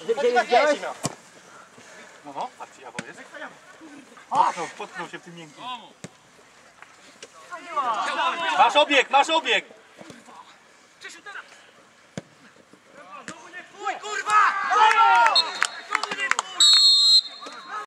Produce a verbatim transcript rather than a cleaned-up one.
Widziałeś? No, no, patrzcie, ja powiem. Potknął, potknął się w tym miękkim. Masz obieg, masz obieg!